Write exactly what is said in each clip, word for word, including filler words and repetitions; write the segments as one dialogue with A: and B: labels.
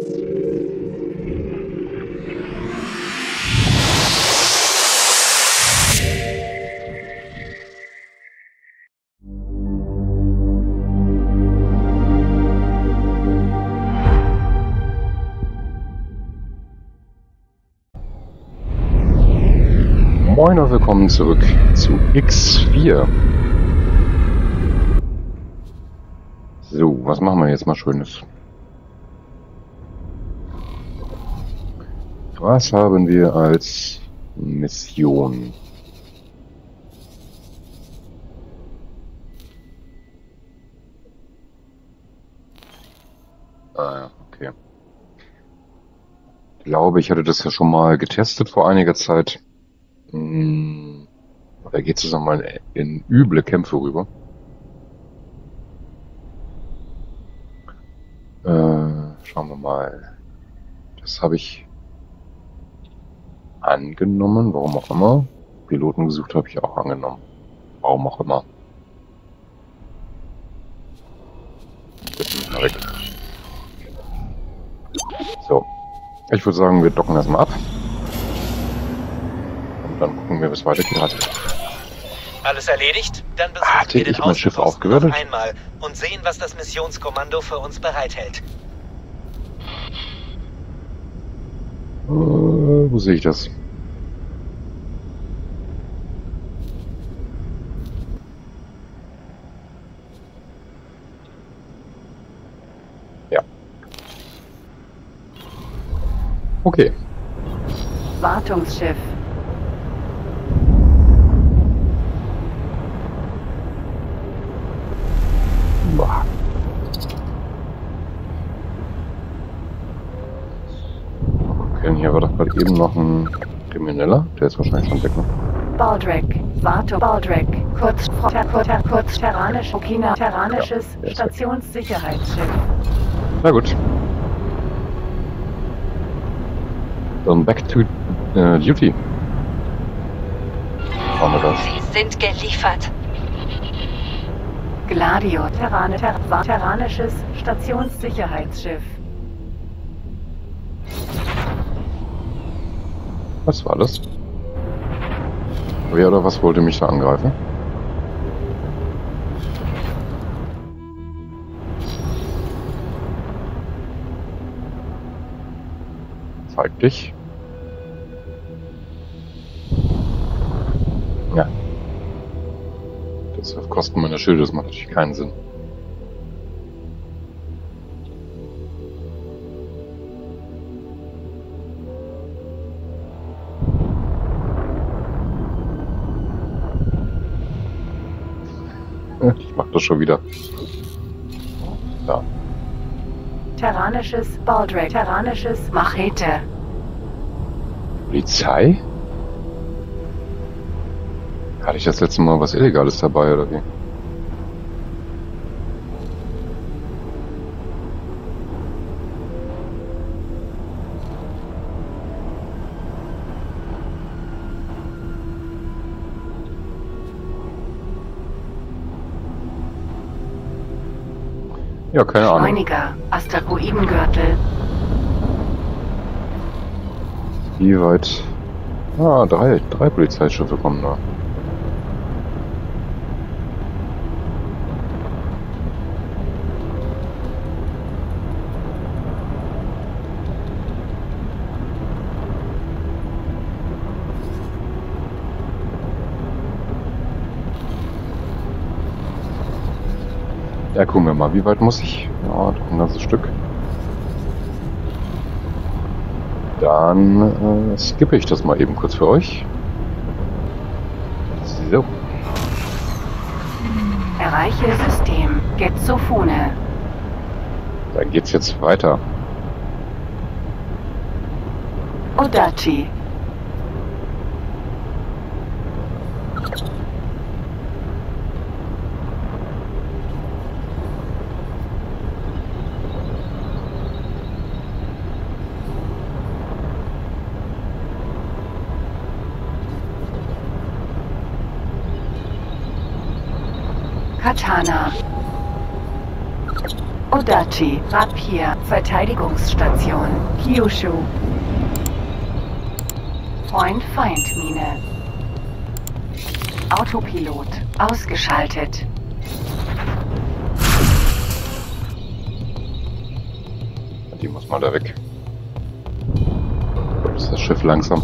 A: Moin und willkommen zurück zu X vier. So, was machen wir jetzt mal Schönes? Was haben wir als Mission? Ah ja, okay. Ich glaube, ich hatte das ja schon mal getestet vor einiger Zeit. Hm, da geht es mal in, in üble Kämpfe rüber. Äh, schauen wir mal. Das habe ich angenommen, warum auch immer. Piloten gesucht habe ich auch angenommen. Warum auch immer. Weg. So. Ich würde sagen, wir docken erstmal ab. Und dann gucken wir, wie es weitergeht.
B: Alles erledigt? Dann besuchen
A: Hatte
B: wir den
A: ich mein Schiff
B: Außenposten
A: aufgewertet?
B: noch einmal und sehen, was das Missionskommando für uns bereithält.
A: Äh, wo sehe ich das? Ja. Okay.
C: Wartungsschiff.
A: Boah. Okay, hier war doch gerade eben noch ein Krimineller. Der ist wahrscheinlich schon weg, ne?
C: Baldrick. Wartung. Baldrick. Kurz. Kurz. Kurz. Terranisch. Okina. Terranisches
A: Ja,
C: Stationssicherheitsschiff.
A: Na gut. Dann back to äh, duty. Schauen wir das.
D: Sie sind geliefert.
C: Gladio. Terrane, ter, terranisches Stationssicherheitsschiff.
A: Was war das? Wer oder was wollte mich da angreifen? Zeig dich. Ja. Das auf Kosten meiner Schilde, das macht natürlich keinen Sinn. Ich mach das schon wieder. Da.
C: Terranisches Baldrick. Terranisches Machete.
A: Polizei? Hatte ich das letzte Mal was Illegales dabei, oder wie? Ja, keine Ahnung.
C: Schleuniger. Asteroidengürtel.
A: Wie weit? Ah, drei, drei Polizeischiffe kommen da. Ja, gucken wir mal, wie weit muss ich? Ja, doch ein ganzes Stück. Dann äh, skippe ich das mal eben kurz für euch. So.
C: Erreiche System. Gezofone.
A: Dann geht's jetzt weiter.
C: Odachi. Katana. Odachi, Rapier, Verteidigungsstation, Kyushu. Freund-Feind-Mine. Autopilot ausgeschaltet.
A: Die muss mal da weg. Ist das Schiff langsam?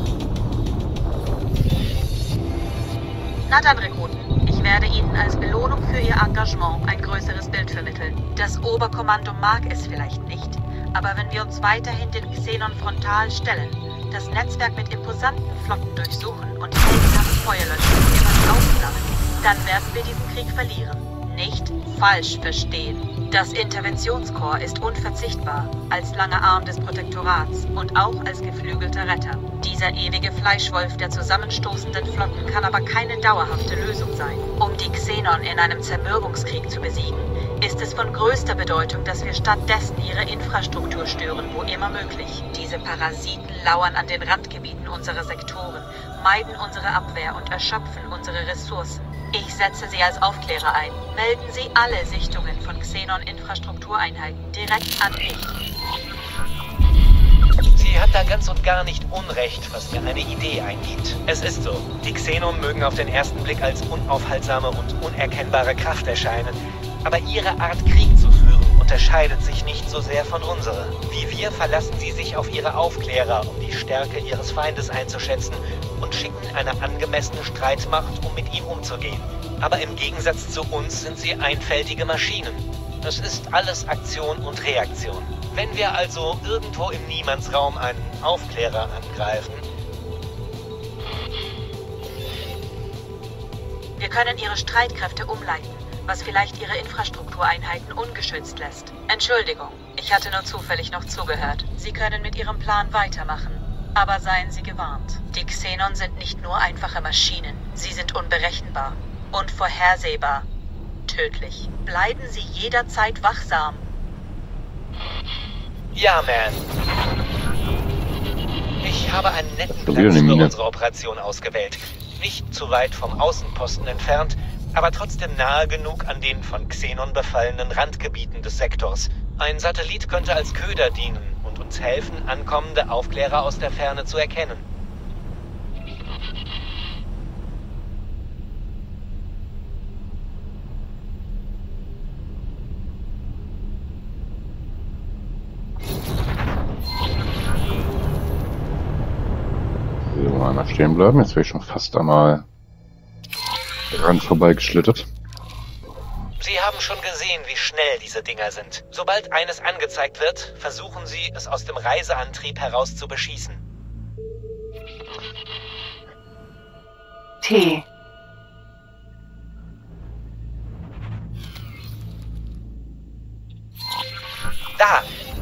D: Na dann, Rekruten. Ich werde Ihnen als Belohnung für Ihr Engagement ein größeres Bild vermitteln. Das Oberkommando mag es vielleicht nicht, aber wenn wir uns weiterhin den Xenon frontal stellen, das Netzwerk mit imposanten Flotten durchsuchen und heldenhaft Feuer löschen und immer aufsammeln, dann werden wir diesen Krieg verlieren. Nicht falsch verstehen. Das Interventionskorps ist unverzichtbar, als langer Arm des Protektorats und auch als geflügelter Retter. Dieser ewige Fleischwolf der zusammenstoßenden Flotten kann aber keine dauerhafte Lösung sein. Um die Xenon in einem Zermürbungskrieg zu besiegen, ist es von größter Bedeutung, dass wir stattdessen ihre Infrastruktur stören, wo immer möglich. Diese Parasiten lauern an den Randgebieten unserer Sektoren, meiden unsere Abwehr und erschöpfen unsere Ressourcen. Ich setze Sie als Aufklärer ein. Melden Sie alle Sichtungen von Xenon-Infrastruktureinheiten direkt an mich.
B: Sie hat da ganz und gar nicht Unrecht, was mir eine Idee eingibt. Es ist so, die Xenon mögen auf den ersten Blick als unaufhaltsame und unerkennbare Kraft erscheinen, aber ihre Art, Krieg zu führen, unterscheidet sich nicht so sehr von unserer. Wie wir verlassen sie sich auf ihre Aufklärer, um die Stärke ihres Feindes einzuschätzen und schicken eine angemessene Streitmacht, um mit ihm umzugehen. Aber im Gegensatz zu uns sind sie einfältige Maschinen. Es ist alles Aktion und Reaktion. Wenn wir also irgendwo im Niemandsraum einen Aufklärer angreifen...
D: Wir können ihre Streitkräfte umleiten, was vielleicht ihre Infrastruktureinheiten ungeschützt lässt. Entschuldigung, ich hatte nur zufällig noch zugehört. Sie können mit Ihrem Plan weitermachen. Aber seien Sie gewarnt. Die Xenon sind nicht nur einfache Maschinen. Sie sind unberechenbar. Unvorhersehbar. Tödlich. Bleiben Sie jederzeit wachsam.
B: Ja, Man. Ich habe einen netten
A: Schon wieder
B: Platz
A: eine
B: für
A: Mine.
B: unsere Operation ausgewählt. Nicht zu weit vom Außenposten entfernt, aber trotzdem nahe genug an den von Xenon befallenen Randgebieten des Sektors. Ein Satellit könnte als Köder dienen und uns helfen, ankommende Aufklärer aus der Ferne zu erkennen.
A: So, mal einmal stehen bleiben. Jetzt wäre ich schon fast einmal ran vorbei geschlittert.
B: Sie haben schon gesehen, wie schnell diese Dinger sind. Sobald eines angezeigt wird, versuchen Sie, es aus dem Reiseantrieb heraus zu beschießen.
C: T.
B: Da!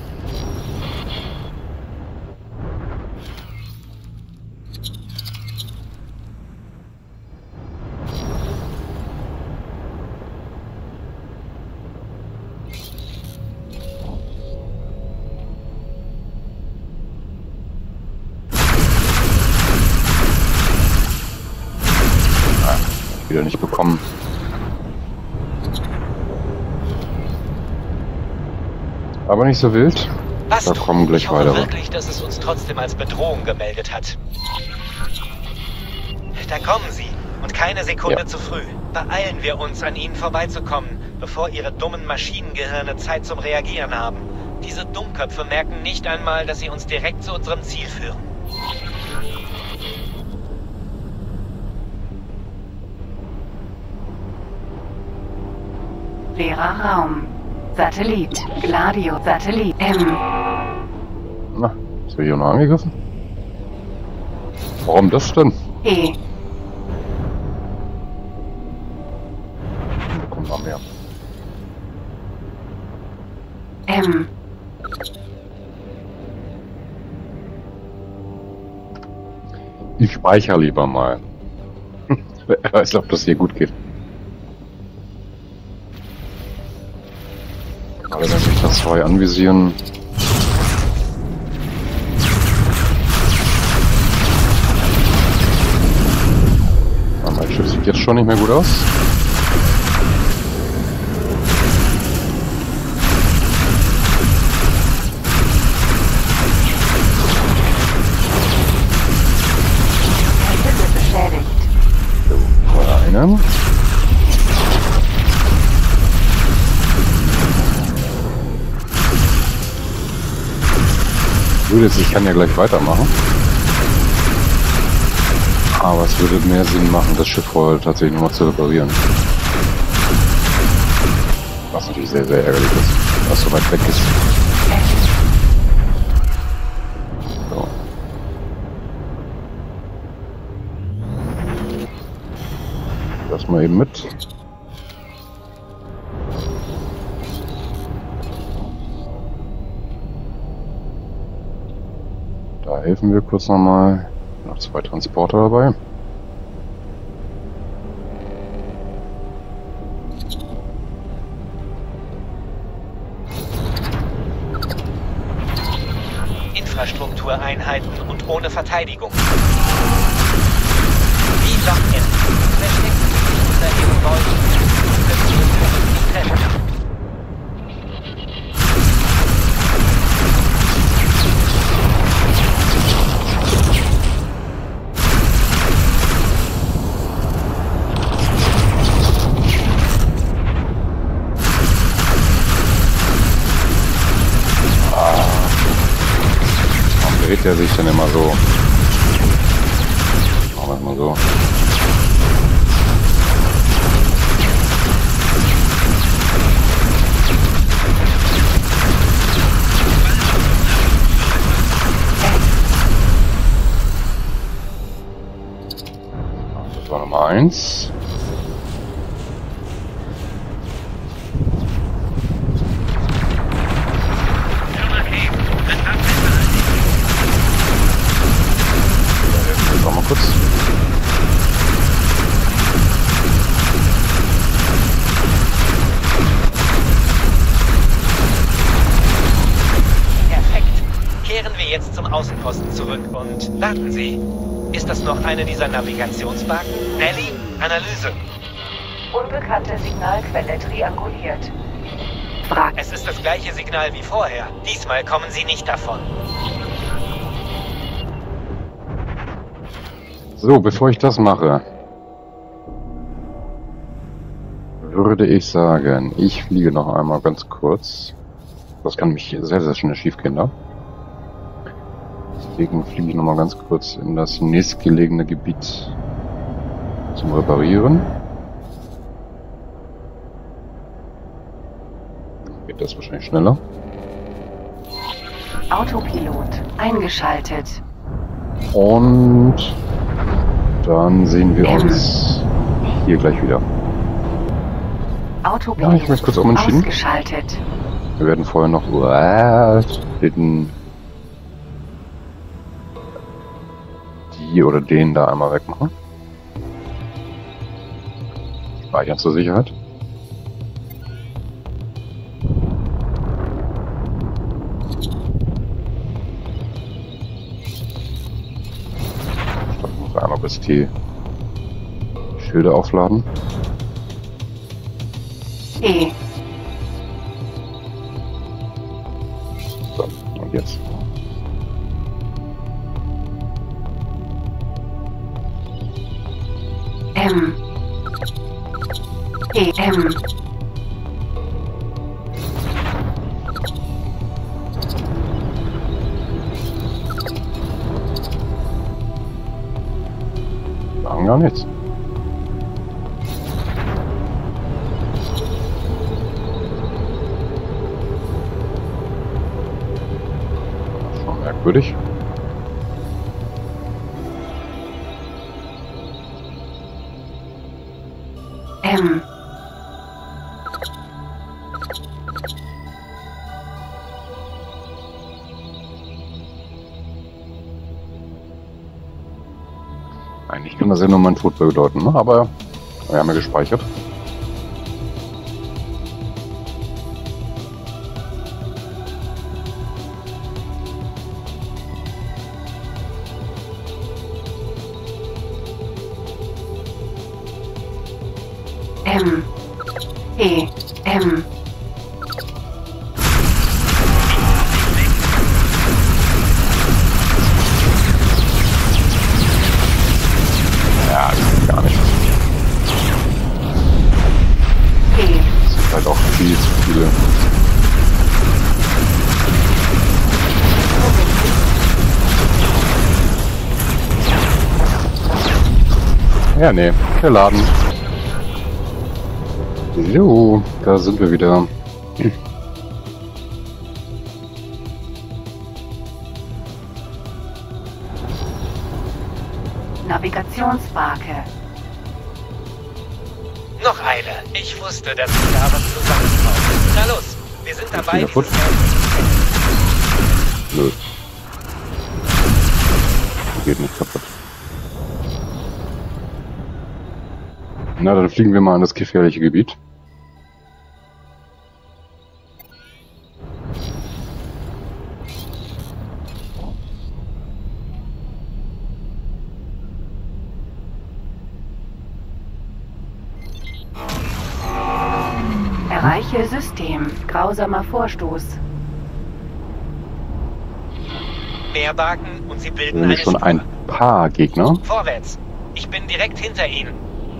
A: Wieder nicht bekommen. Aber nicht so wild.
B: Was?
A: Da kommen gleich
B: ich hoffe
A: weitere.
B: wirklich, dass es uns trotzdem als Bedrohung gemeldet hat. Da kommen sie. Und keine Sekunde
A: Ja.
B: zu früh. Beeilen wir uns, an ihnen vorbeizukommen, bevor ihre dummen Maschinengehirne Zeit zum Reagieren haben. Diese Dummköpfe merken nicht einmal, dass sie uns direkt zu unserem Ziel führen.
C: Leerer Raum. Satellit. Gladio. Satellit. M.
A: Na, ist er hier noch angegriffen? Warum das denn?
C: E.
A: Da kommt noch mehr.
C: M.
A: Ich speichere lieber mal. Wer weiß, ob das hier gut geht. Gerade wenn sich das zwei anvisieren. Ah, mein Schiff sieht jetzt schon nicht mehr gut aus. reparieren. Gut, ich kann ja gleich weitermachen. Aber es würde mehr Sinn machen, das Schiff vorher tatsächlich nochmal zu reparieren. Was natürlich sehr, sehr ärgerlich ist, was so weit weg ist. So. Das mal eben mit. Da helfen wir kurz nochmal. Noch zwei Transporter dabei.
B: Infrastruktureinheiten und ohne Verteidigung. Wie Lock-in. Verstecken Sie sich unter Ihren Gebäuden. Sie können Ihre Tötung nicht treffen.
A: Dreht er sich dann immer so. Machen wir es mal so. Das war Nummer eins. Mal kurz.
B: Perfekt. Kehren wir jetzt zum Außenposten zurück und warten Sie. Ist das noch eine dieser Navigationsbaken? Nelly, Analyse.
C: Unbekannte Signalquelle trianguliert. Frag.
B: Es ist das gleiche Signal wie vorher. Diesmal kommen Sie nicht davon.
A: So, bevor ich das mache, würde ich sagen, ich fliege noch einmal ganz kurz. Das kann mich sehr, sehr schnell schief gehen da. Deswegen fliege ich noch mal ganz kurz in das nächstgelegene Gebiet zum Reparieren. Geht das wahrscheinlich schneller.
C: Autopilot eingeschaltet.
A: Und dann sehen wir uns hier gleich wieder.
C: Autopilot
A: Ja, ich möchte kurz umentschieden.
C: ausgeschaltet.
A: Wir werden vorher noch uh, den die oder den da einmal wegmachen. Speichern zur Sicherheit. Einmal bis die Schilder aufladen.
C: E.
A: So, und jetzt.
C: M. E. M.
A: Sagen gar nichts. Schon merkwürdig.
C: M.
A: Eigentlich kann das ja nur mein Tod bedeuten, ne? Aber wir haben ja gespeichert.
C: M. E. M.
A: Ja, das geht gar nicht. Ja, nee, geladen. So, da sind wir wieder.
C: Navigationsbarke.
B: Noch eine. Ich wusste, dass wir da was zusammenkommen. Na los, wir sind dabei.
A: Wieder futsch? Nö. Geht nicht kaputt. Na, dann fliegen wir mal an das gefährliche Gebiet.
C: Erreiche System. Grausamer Vorstoß.
B: Mehr Barken und sie bilden
A: Nämlich
B: eine
A: schon
B: Spur.
A: ein paar Gegner.
B: Vorwärts. Ich bin direkt hinter Ihnen.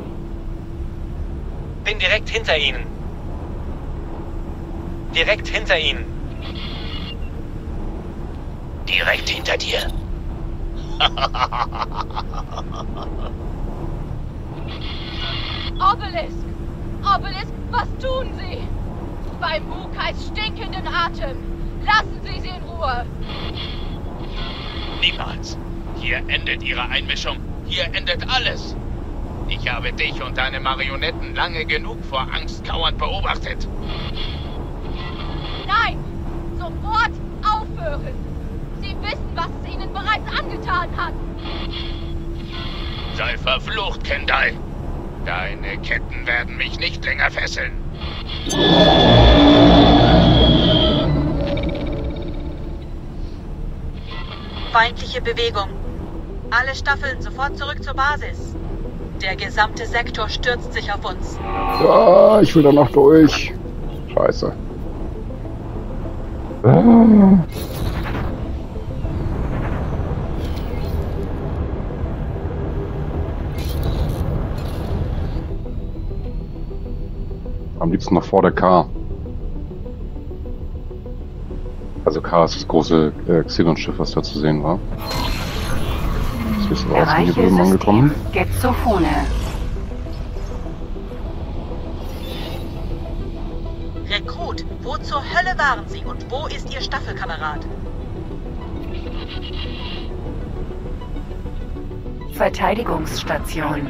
B: Bin direkt hinter Ihnen. Direkt hinter Ihnen. Direkt hinter dir.
E: Obelisk! Obelisk, was tun Sie? Beim Mukais stinkenden Atem. Lassen Sie sie in Ruhe.
F: Niemals. Hier endet Ihre Einmischung. Hier endet alles. Ich habe dich und deine Marionetten lange genug vor Angst kauernd beobachtet.
E: Nein! Sofort aufhören! Sie wissen, was es Ihnen bereits angetan hat.
F: Sei verflucht, Kendall. Deine Ketten werden mich nicht länger fesseln.
D: Feindliche Bewegung. Alle Staffeln sofort zurück zur Basis. Der gesamte Sektor stürzt sich auf uns.
A: Ja, ich will da noch durch. Scheiße. Ah. Am liebsten noch vor der K. Also K ist das große äh, Xenon-Schiff, was da zu sehen war. Jetzt ist raus, hier drüben angekommen.
C: Gexophone.
D: Rekrut, wo zur Hölle waren Sie und wo ist Ihr Staffelkamerad?
C: Verteidigungsstation.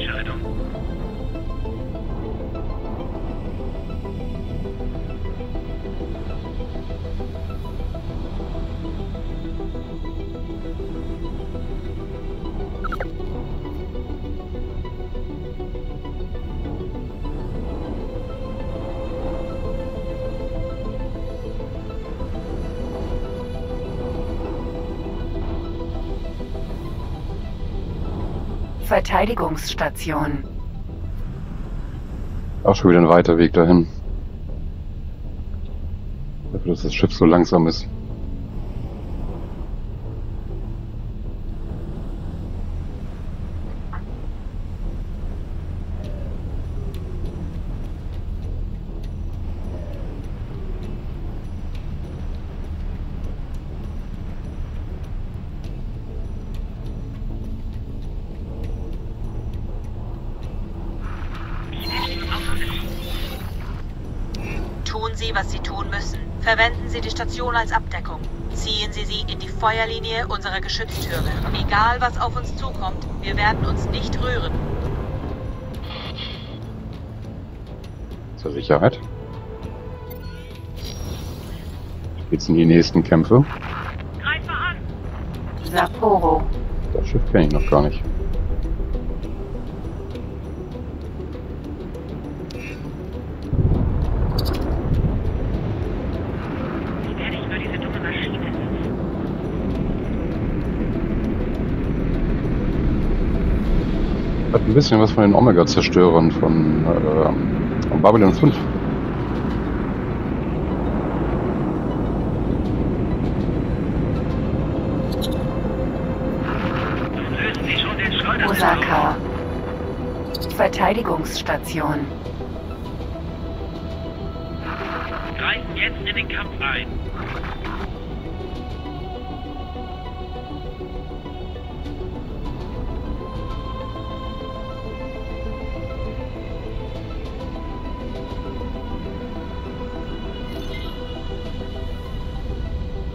C: Verteidigungsstation.
A: Auch schon wieder ein weiter Weg dahin. Dafür, dass das Schiff so langsam ist.
D: Tun Sie, was Sie tun müssen. Verwenden Sie die Station als Abdeckung. Ziehen Sie sie in die Feuerlinie unserer Geschütztürme. Egal, was auf uns zukommt, wir werden uns nicht rühren.
A: Zur Sicherheit. Geht's in die nächsten Kämpfe?
E: Greife an!
C: Sapporo.
A: Das Schiff kenne ich noch gar nicht. Hat ein bisschen was von den Omega-Zerstörern von äh, Babylon fünf.
C: Osaka. Verteidigungsstation.
G: Greifen jetzt in den Kampf ein.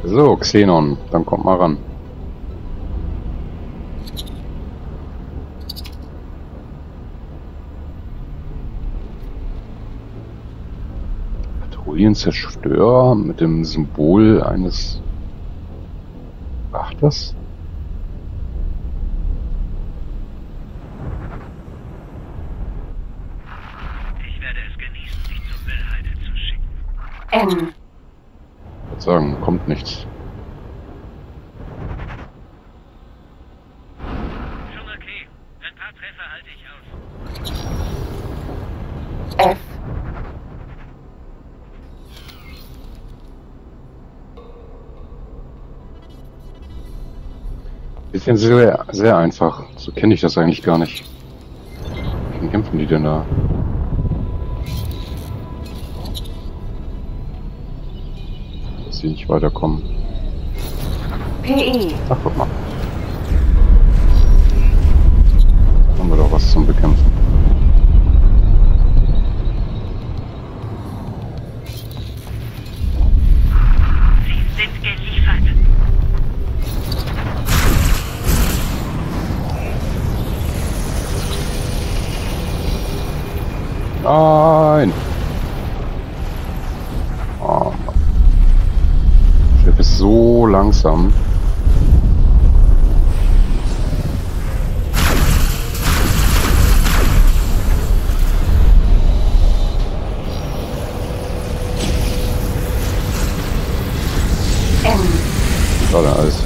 A: So, Xenon, dann kommt mal ran. Patrouillenzerstörer mit dem Symbol eines Wachters.
G: Ich werde es genießen, dich zur Müllhalde zu schicken.
C: N.
A: Ich würde sagen, kommt nichts.
G: Schon okay. Ein paar Treffer halte ich aus.
C: F.
A: Bisschen sehr, sehr einfach. So kenne ich das eigentlich gar nicht. Wie kämpfen die denn da? Dass sie nicht weiterkommen.
C: P E.
A: Ach, guck mal. Da haben wir doch was zum Bekämpfen.
D: Sie sind geliefert.
A: Nein! Oh Mann. Das Schiff ist so langsam.
C: N.
A: Schade, alles.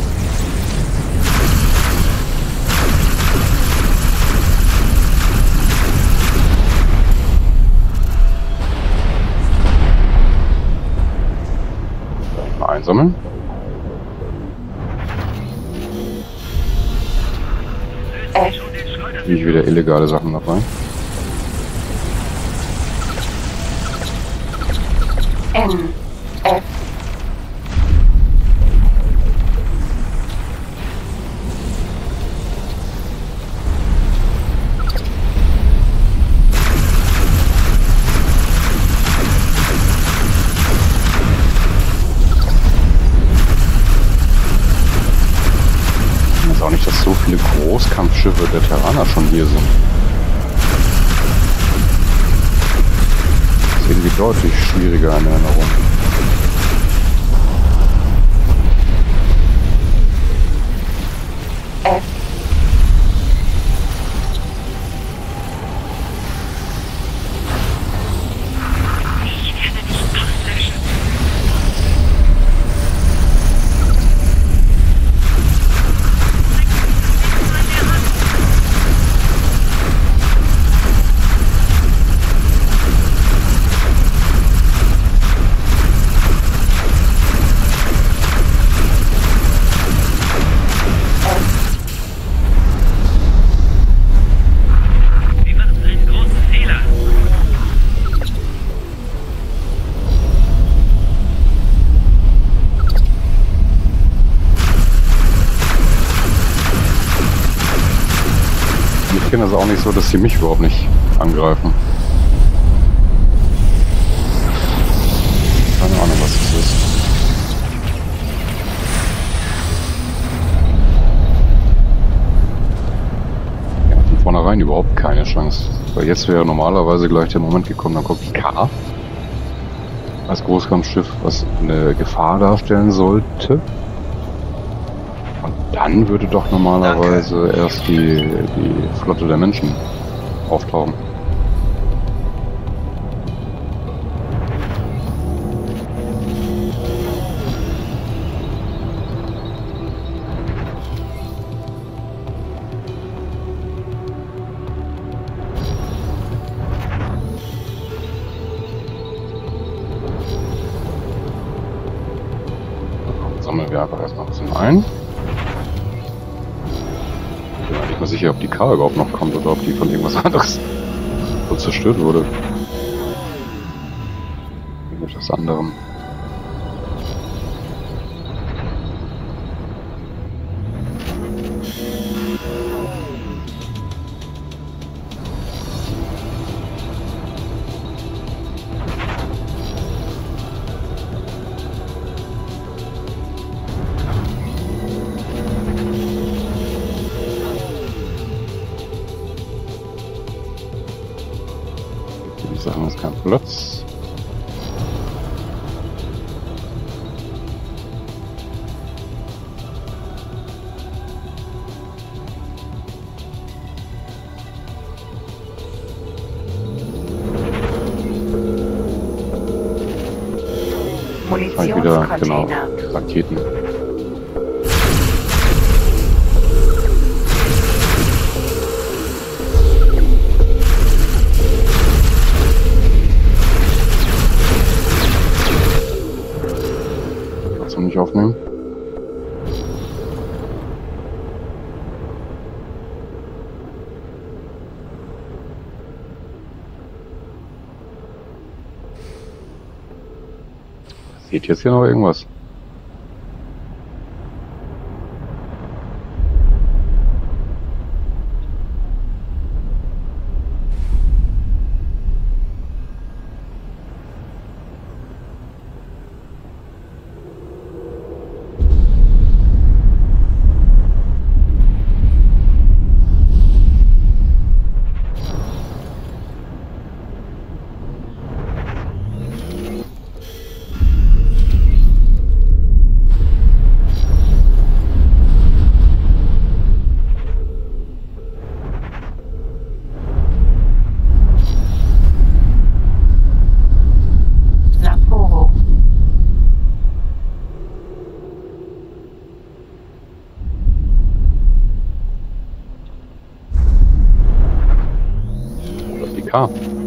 A: Mal einsammeln.
C: F.
A: Wie ich wieder illegale Sachen dabei.
C: N. F.
A: Ich weiß auch nicht, dass so viele Großkampfschiffe der Terraner schon hier sind. Das ist irgendwie deutlich schwieriger in Erinnerung.
C: F.
D: Ich werde dich auslöschen.
G: Sie machen einen großen Fehler.
A: Ich kenne das auch nicht so, dass sie mich überhaupt nicht angreifen. Keine Ahnung, was das ist. Ja, von vornherein überhaupt keine Chance. Weil jetzt wäre normalerweise gleich der Moment gekommen, dann kommt K als Großkampfschiff, was eine Gefahr darstellen sollte. Und dann würde doch normalerweise erst die, die Flotte der Menschen auftauchen. Sammeln wir einfach erstmal ein bisschen ein. Ich bin mir nicht mal sicher, ob die K überhaupt noch kommt oder ob die von irgendwas anderes so zerstört wurde. Irgendetwas anderem. kein Platz. Halt wieder, genau, Raketen. Kannst du nicht aufnehmen? Geht jetzt hier noch irgendwas? K.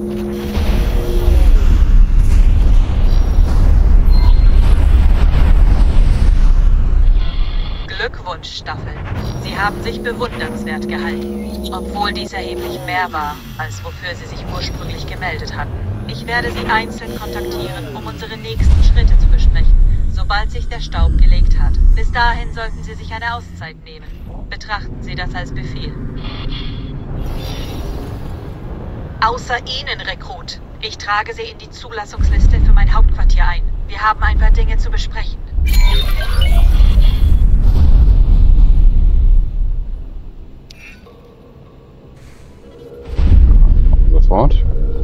D: Glückwunsch, Staffel. Sie haben sich bewundernswert gehalten, obwohl dies erheblich mehr war, als wofür Sie sich ursprünglich gemeldet hatten. Ich werde Sie einzeln kontaktieren, um unsere nächsten Schritte zu besprechen, sobald sich der Staub gelegt hat. Bis dahin sollten Sie sich eine Auszeit nehmen. Betrachten Sie das als Befehl. Außer Ihnen, Rekrut. Ich trage Sie in die Zulassungsliste für mein Hauptquartier ein. Wir haben ein paar Dinge zu besprechen.
A: Sofort.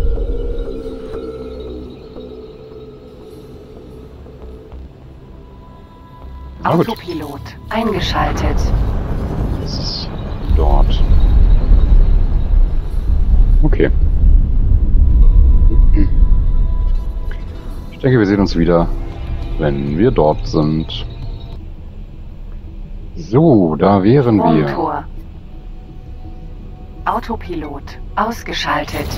C: Autopilot eingeschaltet.
A: Das ist dort. Okay. Ich denke, wir sehen uns wieder, wenn wir dort sind. So, da wären wir.
C: Raumtor. Autopilot ausgeschaltet.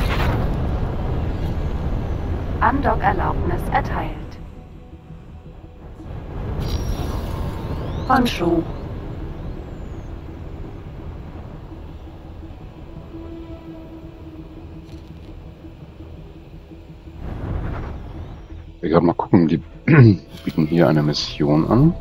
C: Andockerlaubnis erteilt. Honshu.
A: Ich will gerade mal gucken, die bieten hier eine Mission an.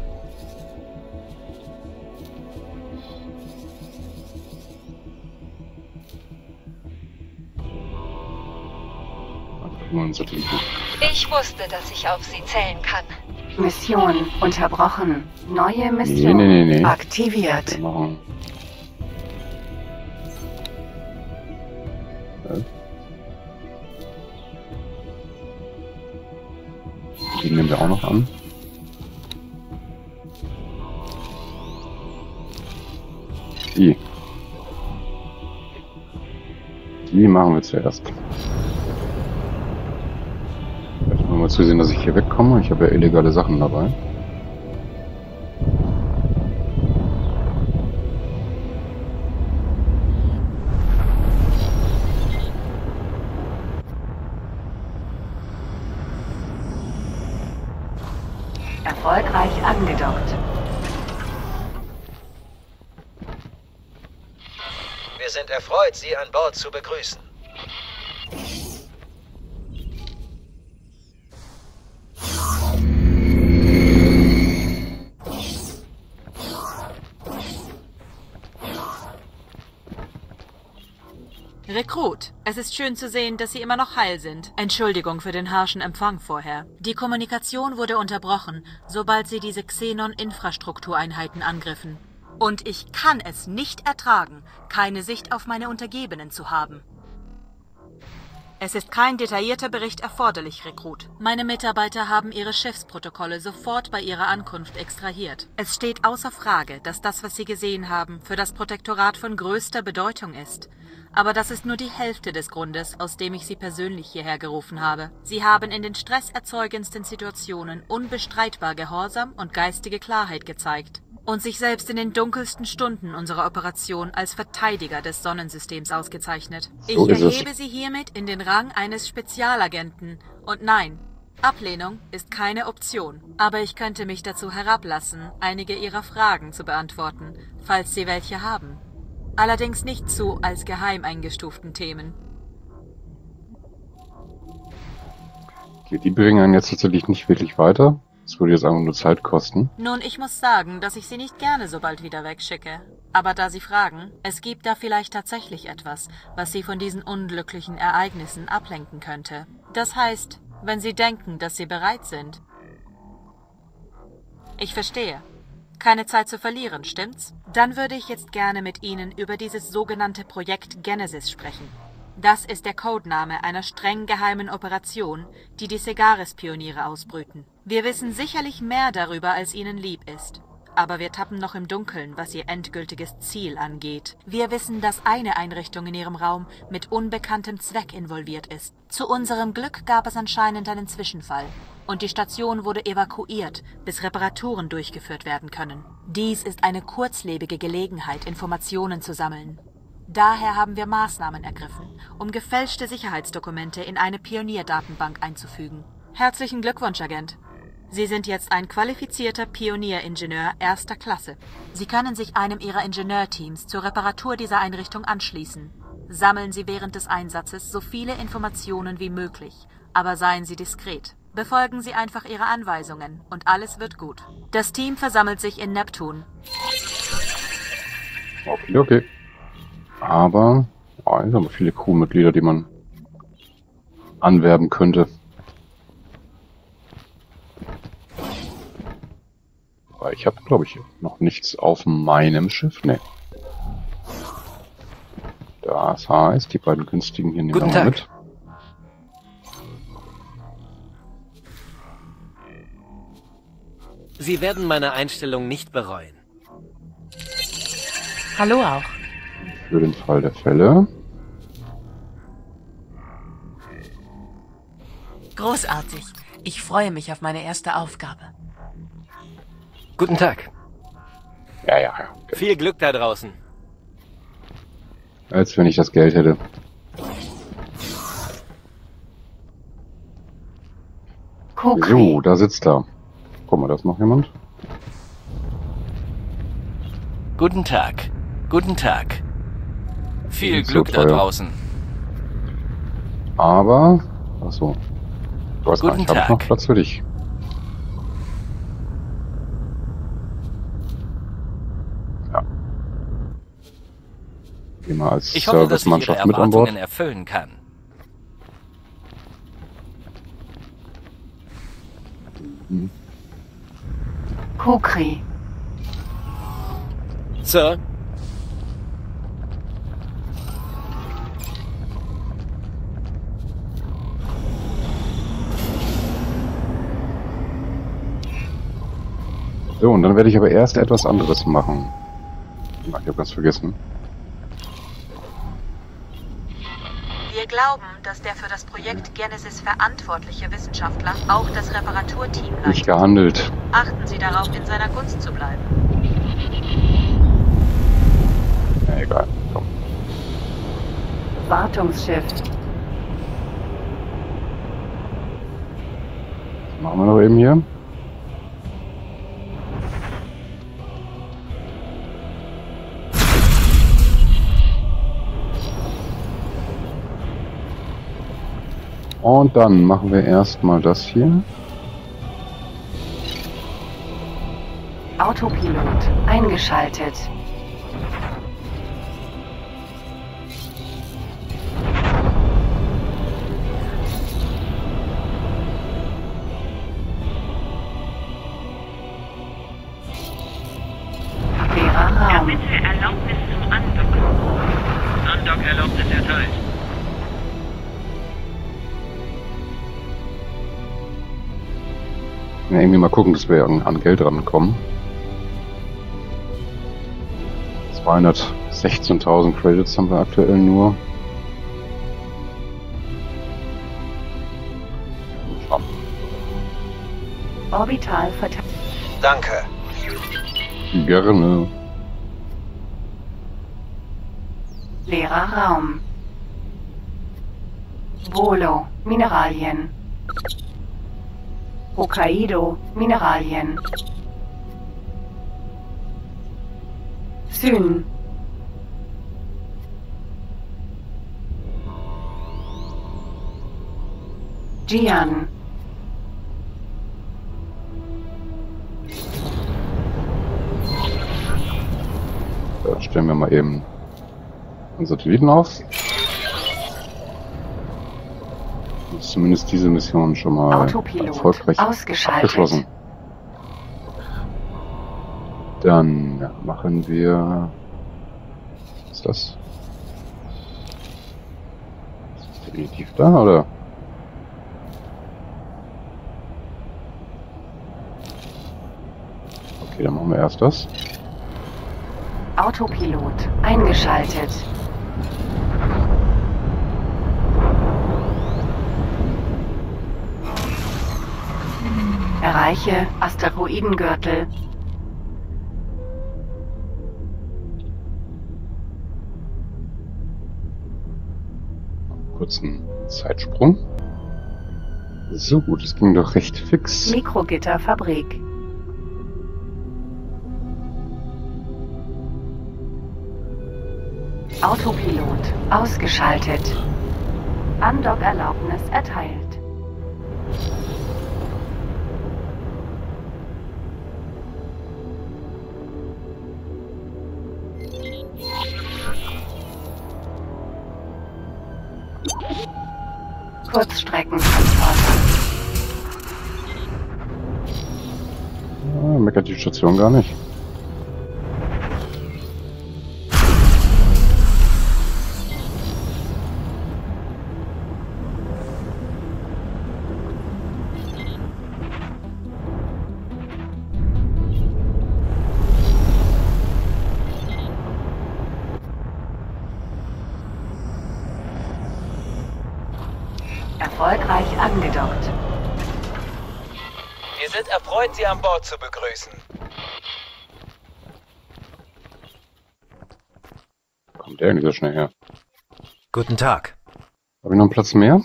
E: Ich wusste, dass ich auf Sie zählen kann.
C: Mission unterbrochen. Neue Mission
A: nee, nee, nee, nee.
C: aktiviert.
A: Wir machen. Ja. Die nehmen wir auch noch an. Die. Die machen wir zuerst. Vielleicht mal zusehen, dass ich hier wegkomme. Ich habe ja illegale Sachen dabei.
C: Erfolgreich angedockt.
B: Wir sind erfreut, Sie an Bord zu begrüßen.
D: Rekrut, es ist schön zu sehen, dass Sie immer noch heil sind. Entschuldigung für den harschen Empfang vorher. Die Kommunikation wurde unterbrochen, sobald Sie diese Xenon-Infrastruktureinheiten angriffen. Und ich kann es nicht ertragen, keine Sicht auf meine Untergebenen zu haben. Es ist kein detaillierter Bericht erforderlich, Rekrut. Meine Mitarbeiter haben ihre Schiffsprotokolle sofort bei ihrer Ankunft extrahiert. Es steht außer Frage, dass das, was Sie gesehen haben, für das Protektorat von größter Bedeutung ist. Aber das ist nur die Hälfte des Grundes, aus dem ich Sie persönlich hierher gerufen habe. Sie haben in den stresserzeugendsten Situationen unbestreitbar Gehorsam und geistige Klarheit gezeigt. Und sich selbst in den dunkelsten Stunden unserer Operation als Verteidiger des Sonnensystems ausgezeichnet. Ich
A: So ist es.
D: erhebe Sie hiermit in den Rang eines Spezialagenten. Und nein, Ablehnung ist keine Option. Aber ich könnte mich dazu herablassen, einige Ihrer Fragen zu beantworten, falls Sie welche haben. Allerdings nicht zu als geheim eingestuften Themen.
A: Okay, die bringen einen jetzt tatsächlich nicht wirklich weiter. Das würde jetzt einfach nur Zeit kosten.
D: Nun, ich muss sagen, dass ich Sie nicht gerne so bald wieder wegschicke. Aber da Sie fragen, es gibt da vielleicht tatsächlich etwas, was Sie von diesen unglücklichen Ereignissen ablenken könnte. Das heißt, wenn Sie denken, dass Sie bereit sind. Ich verstehe. Keine Zeit zu verlieren, stimmt's? Dann würde ich jetzt gerne mit Ihnen über dieses sogenannte Projekt Genesis sprechen. Das ist der Codename einer streng geheimen Operation, die die Segaris-Pioniere ausbrüten. Wir wissen sicherlich mehr darüber, als Ihnen lieb ist. Aber wir tappen noch im Dunkeln, was Ihr endgültiges Ziel angeht. Wir wissen, dass eine Einrichtung in Ihrem Raum mit unbekanntem Zweck involviert ist. Zu unserem Glück gab es anscheinend einen Zwischenfall. Und die Station wurde evakuiert, bis Reparaturen durchgeführt werden können. Dies ist eine kurzlebige Gelegenheit, Informationen zu sammeln. Daher haben wir Maßnahmen ergriffen, um gefälschte Sicherheitsdokumente in eine Pionierdatenbank einzufügen. Herzlichen Glückwunsch, Agent. Sie sind jetzt ein qualifizierter Pionieringenieur erster Klasse. Sie können sich einem Ihrer Ingenieurteams zur Reparatur dieser Einrichtung anschließen. Sammeln Sie während des Einsatzes so viele Informationen wie möglich, aber seien Sie diskret. Befolgen Sie einfach Ihre Anweisungen und alles wird gut. Das Team versammelt sich in Neptun.
A: Okay, okay. Aber, oh, es sind aber viele Crewmitglieder, die man anwerben könnte. Aber ich habe, glaube ich, noch nichts auf meinem Schiff. Ne. Das heißt, die beiden günstigen hier nehmen wir
B: Guten
A: mal
B: Tag.
A: mit.
B: Sie werden meine Einstellung nicht bereuen.
C: Hallo auch.
A: Für den Fall der Fälle.
C: Großartig. Ich freue mich auf meine erste Aufgabe.
B: Guten Tag.
A: Ja, ja, ja.
B: Viel Glück da draußen.
A: Als wenn ich das Geld hätte.
C: Kokri.
A: So, da sitzt er. Guck mal, da ist noch jemand.
H: Guten Tag. Guten Tag. Viel
A: Nicht so
H: Glück da
A: teuer.
H: draußen.
A: Aber, ach so. Du hast
H: Guten
A: recht, ich habe
H: Tag.
A: noch Platz für dich. Ja. Geh mal als
H: Ich hoffe, dass ich Ihre
A: Servicemannschaft mit an Bord.
H: Erwartungen erfüllen kann.
C: Kokri.
B: Sir,
A: So, und dann werde ich aber erst etwas anderes machen. Ach, ich habe ganz vergessen.
D: Wir glauben, dass der für das Projekt Genesis verantwortliche Wissenschaftler auch das Reparaturteam
A: Nicht
D: leitet.
A: gehandelt.
D: Achten Sie darauf, in seiner Gunst zu bleiben.
A: Ja, egal. Komm.
C: Wartungsschiff.
A: Das machen wir noch eben hier. Und dann machen wir erstmal das hier.
C: Autopilot eingeschaltet. Leerer Raum.
G: Bitte Erlaubnis zum Andocken. Andock-Erlaubnis erteilt.
A: Ja, irgendwie mal gucken, dass wir an, an Geld rankommen. zweihundertsechzehntausend Credits haben wir aktuell nur. Schauen.
C: Orbital verteilt.
B: Danke.
A: Gerne.
C: Leerer Raum. Volo, Mineralien. Hokkaido, Mineralien. Syn. Jian.
A: Da stellen wir mal eben einen Satelliten auf. Ist zumindest diese Mission schon mal
C: Autopilot
A: erfolgreich
C: ausgeschaltet.
A: abgeschlossen. Dann machen wir... Was ist das? Ist das definitiv da, oder? Okay, dann machen wir erst das.
C: Autopilot eingeschaltet. Erreiche Asteroidengürtel.
A: Kurzen Zeitsprung. So gut, es ging doch recht fix.
C: Mikrogitterfabrik. Autopilot ausgeschaltet. Andockerlaubnis erteilt. Kurzstreckentransporter.
A: Ja, meckert die Station gar nicht.
C: Erfolgreich angedockt.
B: Wir sind erfreut, Sie an Bord zu begrüßen.
A: Kommt der nicht so schnell her?
I: Guten Tag.
A: Habe ich noch einen Platz mehr?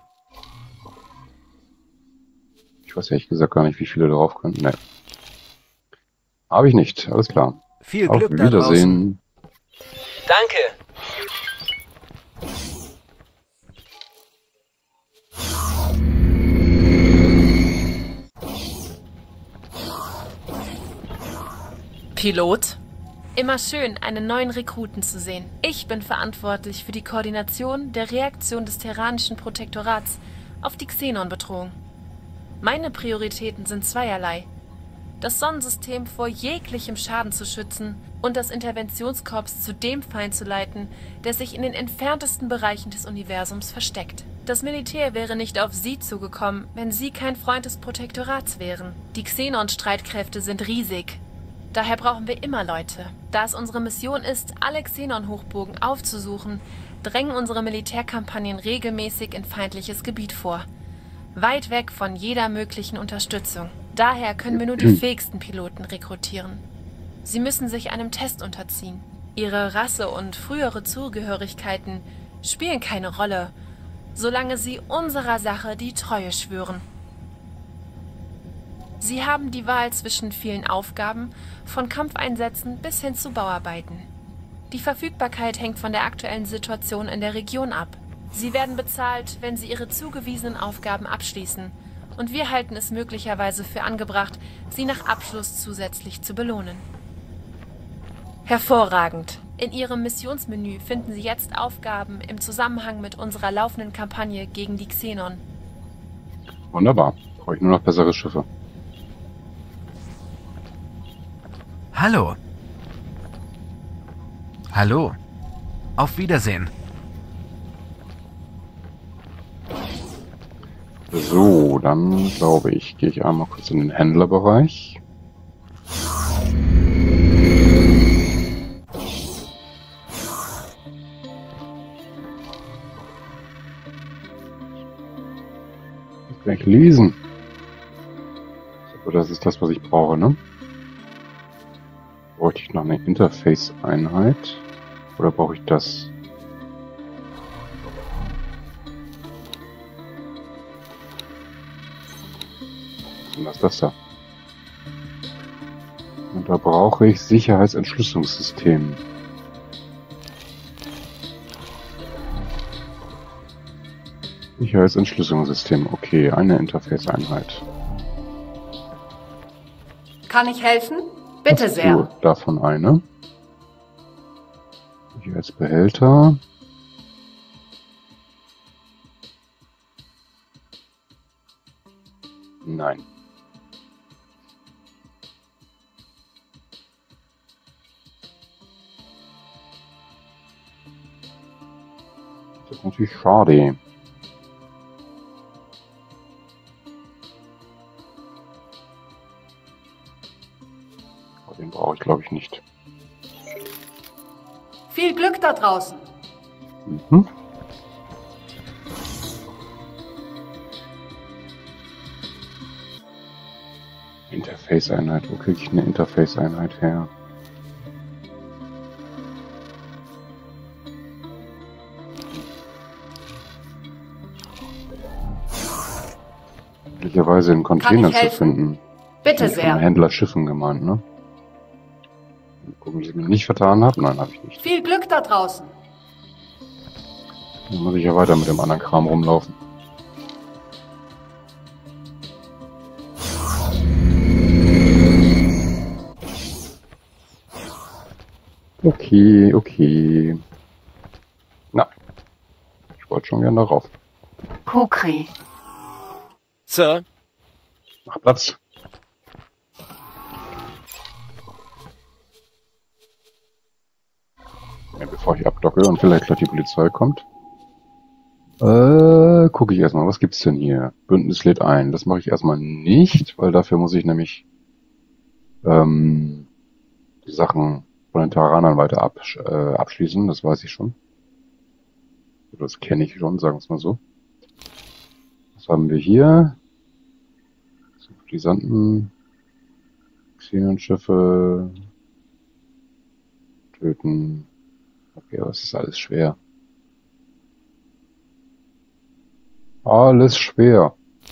A: Ich weiß ehrlich gesagt gar nicht, wie viele drauf können. Ne. Habe ich nicht. Alles klar.
I: Viel
A: Auf
I: Glück da draußen.
A: Wiedersehen.
B: Danke.
J: Pilot? Immer schön, einen neuen Rekruten zu sehen. Ich bin verantwortlich für die Koordination der Reaktion des Terranischen Protektorats auf die Xenon-Bedrohung. Meine Prioritäten sind zweierlei: das Sonnensystem vor jeglichem Schaden zu schützen und das Interventionskorps zu dem Feind zu leiten, der sich in den entferntesten Bereichen des Universums versteckt. Das Militär wäre nicht auf Sie zugekommen, wenn Sie kein Freund des Protektorats wären. Die Xenon-Streitkräfte sind riesig. Daher brauchen wir immer Leute. Da es unsere Mission ist, alle Xenon-Hochburgen aufzusuchen, drängen unsere Militärkampagnen regelmäßig in feindliches Gebiet vor. Weit weg von jeder möglichen Unterstützung. Daher können wir nur die fähigsten Piloten rekrutieren. Sie müssen sich einem Test unterziehen. Ihre Rasse und frühere Zugehörigkeiten spielen keine Rolle, solange Sie unserer Sache die Treue schwören. Sie haben die Wahl zwischen vielen Aufgaben, von Kampfeinsätzen bis hin zu Bauarbeiten. Die Verfügbarkeit hängt von der aktuellen Situation in der Region ab. Sie werden bezahlt, wenn Sie Ihre zugewiesenen Aufgaben abschließen, und wir halten es möglicherweise für angebracht, Sie nach Abschluss zusätzlich zu belohnen. Hervorragend! In Ihrem Missionsmenü finden Sie jetzt Aufgaben im Zusammenhang mit unserer laufenden Kampagne gegen die Xenon.
A: Wunderbar. Brauche ich nur noch bessere Schiffe.
I: Hallo. Hallo. Auf Wiedersehen.
A: So, dann glaube ich, gehe ich einmal kurz in den Händlerbereich. Gleich lesen. So, das ist das, was ich brauche, ne? Bräuchte ich noch eine Interface-Einheit? Oder brauche ich das? Was ist das da? Und da brauche ich Sicherheitsentschlüsselungssystem. Sicherheitsentschlüsselungssystem. Okay, eine Interface-Einheit.
C: Kann ich helfen? Bitte
A: Hast
C: sehr.
A: du davon eine? Sicherheitsbehälter. Nein. Das ist natürlich schade. Aber den brauche ich, glaube ich, nicht.
C: Viel Glück da draußen.
A: Mhm. Interface-Einheit. Wo kriege ich eine Interface-Einheit her? Möglicherweise in Container zu finden.
C: Bitte
A: Ich bin
C: sehr.
A: von Händler Schiffen gemeint, ne? Gucken, ob ich mich nicht vertan habe. Nein, habe ich nicht.
C: Viel Glück da draußen.
A: Dann muss ich ja weiter mit dem anderen Kram rumlaufen. Okay, okay. Na, ich wollte schon gern darauf.
C: Kukri.
H: Sir,
A: Mach Platz. Ja, bevor ich abdocke und vielleicht gleich die Polizei kommt. Äh, gucke ich erstmal, was gibt's denn hier? Bündnis lädt ein. Das mache ich erstmal nicht, weil dafür muss ich nämlich ähm, die Sachen von den Terranern weiter absch äh, abschließen. Das weiß ich schon. Das kenne ich schon, sagen wir es mal so. Was haben wir hier? Sympathisanten, Xenonschiffe, töten. Okay, aber es ist alles schwer. Alles schwer.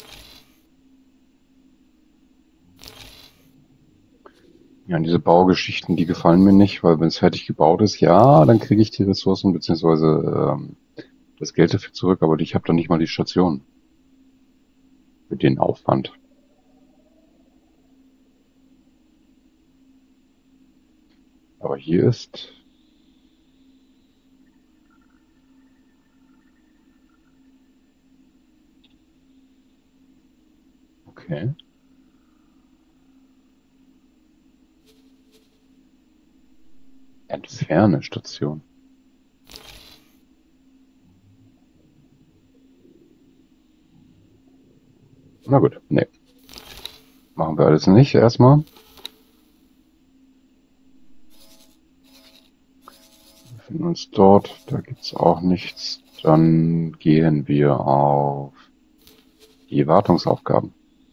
A: Ja, und diese Baugeschichten, die gefallen mir nicht, weil wenn es fertig gebaut ist, ja, dann kriege ich die Ressourcen bzw. Ähm, das Geld dafür zurück, aber ich habe dann nicht mal die Station. Für den Aufwand. Aber hier ist... Okay. Entferne Station. Na gut, nee. Machen wir alles nicht erstmal. Wir finden uns dort, da gibt's auch nichts. Dann gehen wir auf die Wartungsaufgaben.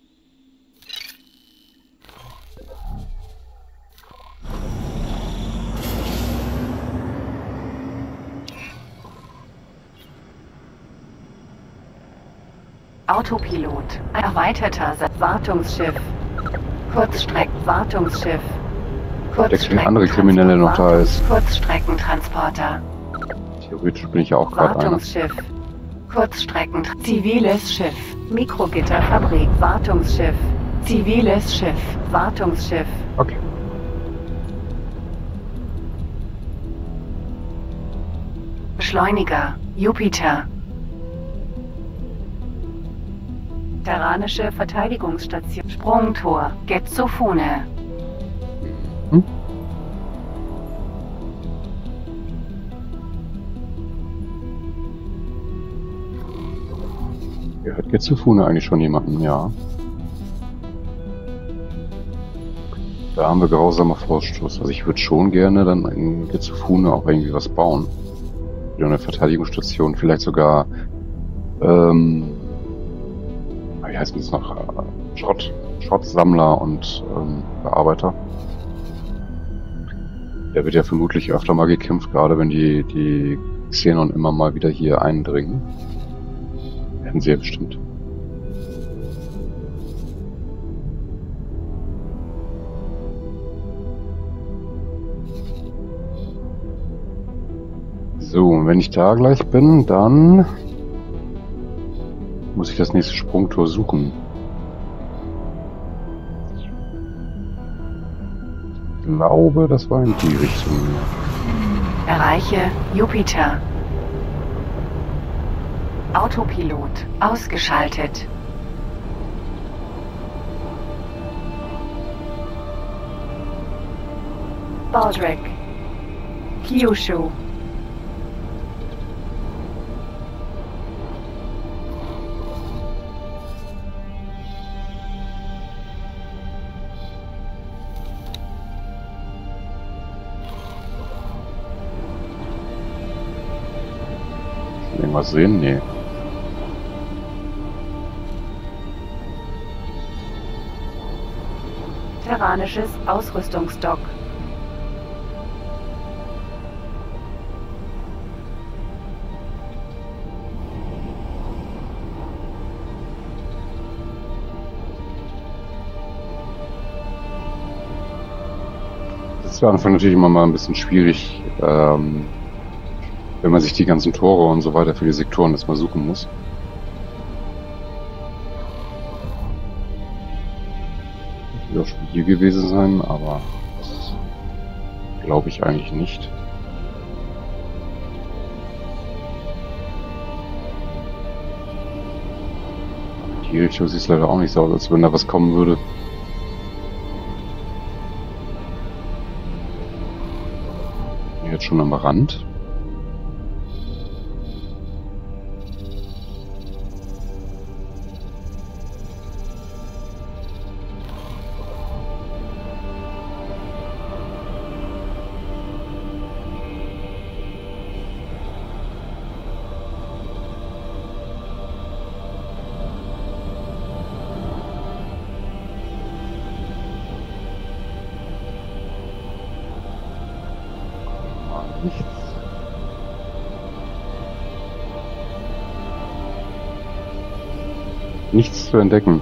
C: Autopilot. Erweiterter Wartungsschiff. Kurzstrecken-Wartungsschiff.
A: Der andere Kriminelle noch da ist.
C: Kurzstreckentransporter.
A: Theoretisch bin ich ja auch gerade einer.
C: Wartungsschiff. Kurzstrecken. Ziviles Schiff. Mikrogitterfabrik. Wartungsschiff. Ziviles Schiff. Wartungsschiff.
A: Okay.
C: Beschleuniger. Jupiter. Terranische Verteidigungsstation. Sprungtor. Getzofone.
A: Hm? Gehört Gezufune eigentlich schon jemanden? Ja. Da haben wir grausamer Vorstoß. Also ich würde schon gerne dann in Gezufune auch irgendwie was bauen. Wieder eine Verteidigungsstation, vielleicht sogar ähm, wie heißt das noch? Schrott, Schrottsammler und ähm, Bearbeiter. Der wird ja vermutlich öfter mal gekämpft, gerade wenn die, die Xenon immer mal wieder hier eindringen. Werden sie ja bestimmt. So, und wenn ich da gleich bin, dann muss ich das nächste Sprungtor suchen. Ich glaube, das war in die Richtung.
C: Erreiche Jupiter. Autopilot ausgeschaltet. Baldrick. Kyushu.
A: Irgendwas sehen? Nee.
C: Terranisches Ausrüstungsdock.
A: Das ist am Anfang natürlich immer mal ein bisschen schwierig, ähm, wenn man sich die ganzen Tore und so weiter für die Sektoren erstmal suchen muss. Das wird auch schon hier gewesen sein, aber das glaube ich eigentlich nicht. In die Richtung sieht es leider auch nicht so aus, als wenn da was kommen würde. Jetzt schon am Rand. Nichts. Nichts zu entdecken.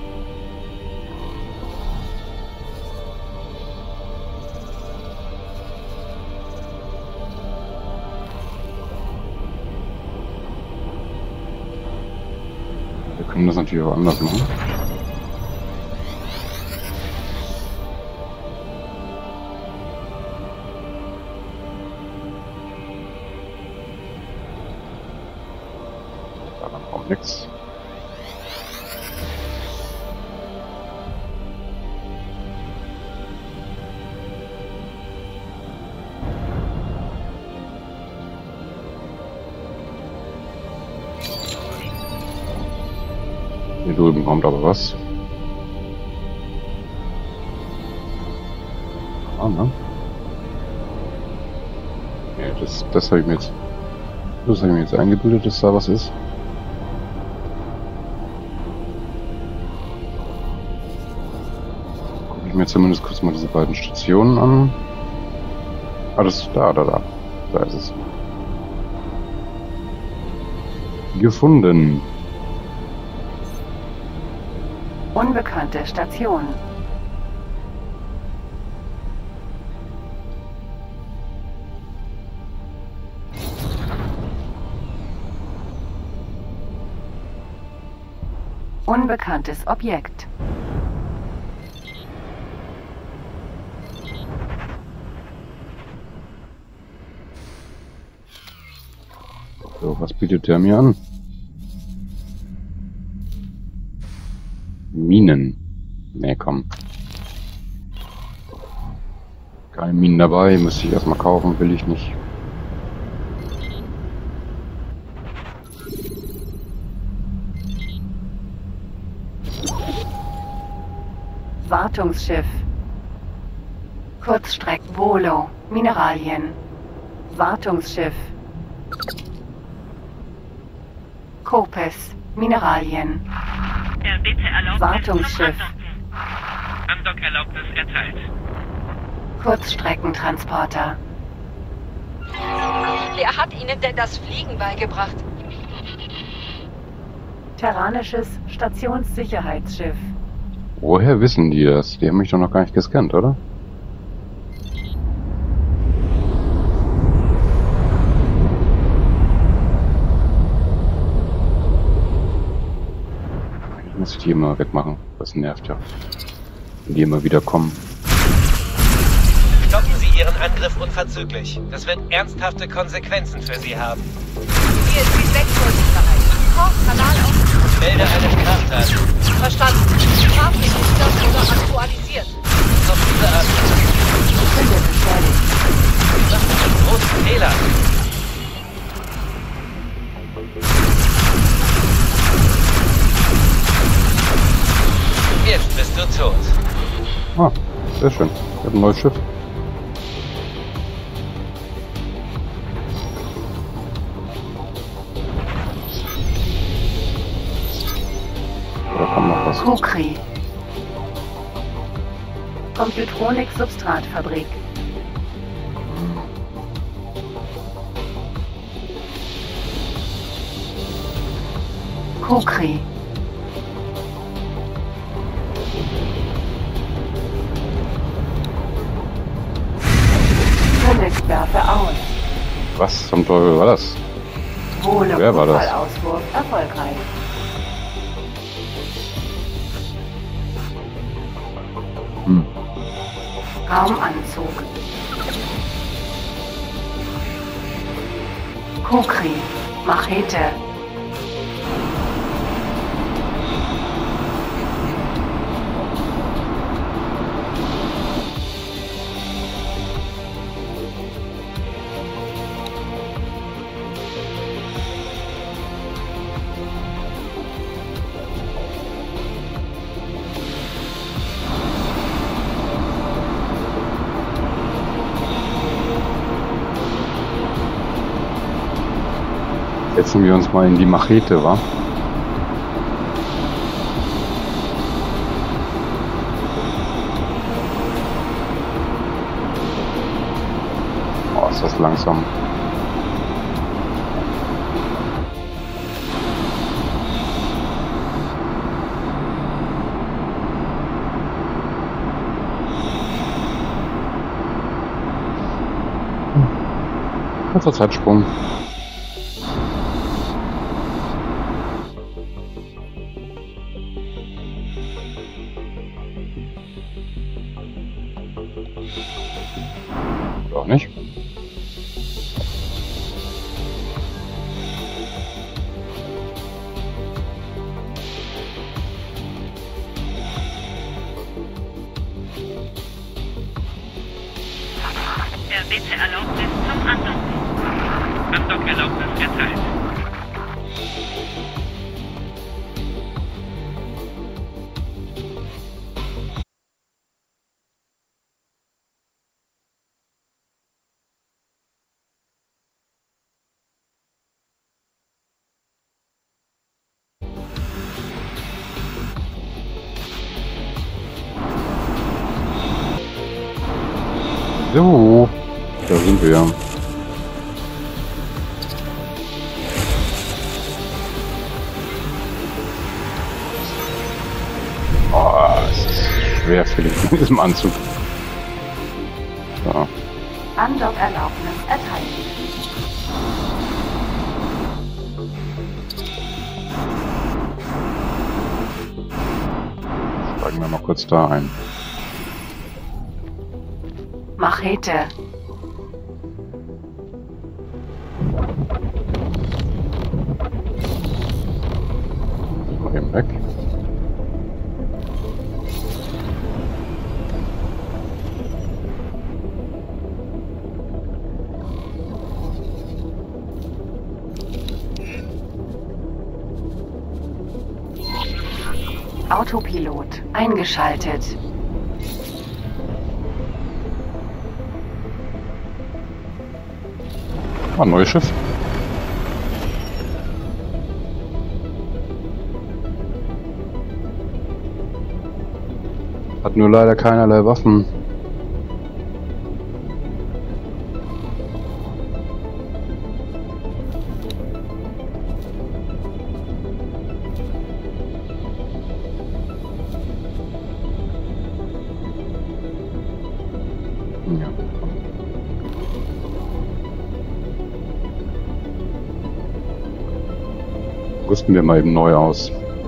A: Wir können das natürlich auch anders machen. Nix. Hier drüben kommt aber was. Ah, ne? Ja, das, das habe ich mir jetzt, das habe ich mir jetzt eingebildet, dass da was ist. Mir zumindest kurz mal diese beiden Stationen an. Ah, das ist da, da, da. Da ist es. Gefunden.
C: Unbekannte Station. Unbekanntes Objekt.
A: So, was bietet der mir an? Minen. Ne, komm. Keine Minen dabei, müsste ich erstmal kaufen, will ich nicht.
C: Wartungsschiff. Kurzstreck Volo. Mineralien. Wartungsschiff. Kopes. Mineralien.
G: Der bitte Erlaubnis
C: Wartungsschiff.
G: zum Andock-Erlaubnis erteilt.
C: Kurzstreckentransporter.
E: Wer hat Ihnen denn das Fliegen beigebracht?
C: Terranisches Stationssicherheitsschiff.
A: Woher wissen die das? Die haben mich doch noch gar nicht gescannt, oder? Eigentlich muss ich die immer wegmachen. Das nervt ja. Wenn die immer wieder kommen.
B: Stoppen Sie Ihren Angriff unverzüglich. Das wird ernsthafte Konsequenzen für Sie haben.
E: Hier ist die Wechselsicherheit. Kochkanal auf.
B: Melde eine Straftat.
E: Verstanden. Straflich gestört oder aktualisiert.
B: Auf diese Art.
C: Kunde beschädigt.
B: Das ist ein großer Fehler. Jetzt bist du tot.
A: Ah, sehr schön. Ich habe ein neues Schiff. Da kommt noch was.
C: Kukri. Computronik-Substratfabrik. Kukri. Werfe aus.
A: Was zum Teufel war das?
C: Wohle
A: Wer war das?
C: Unfallauswurf erfolgreich.
A: Hm.
C: Raumanzug. Kukri. Machete.
A: Setzen wir uns mal in die Machete, wa? Oh, ist das langsam. Kurzer Zeitsprung. Auch nicht.
G: Der bitte Erlaubnis zum Andocken. Andock-Erlaubnis erteilt.
A: So, da sind wir. Oh, es ist schwer für mich in diesem Anzug. So.
C: Andock-Erlaubnis erteilt.
A: Steigen wir mal kurz da ein.
C: Machete.
A: Mal eben weg.
C: Autopilot eingeschaltet.
A: Ah, neues Schiff. Hat nur leider keinerlei Waffen. Ja. Rüsten wir mal eben neu aus.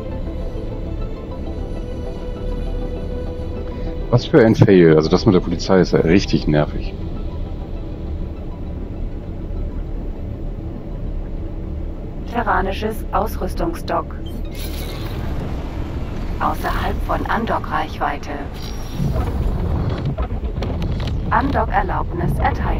A: Was für ein Fail. Also das mit der Polizei ist ja richtig nervig.
C: Terranisches Ausrüstungsdock. Außerhalb von Andock-Reichweite. Andock-Erlaubnis erteilt.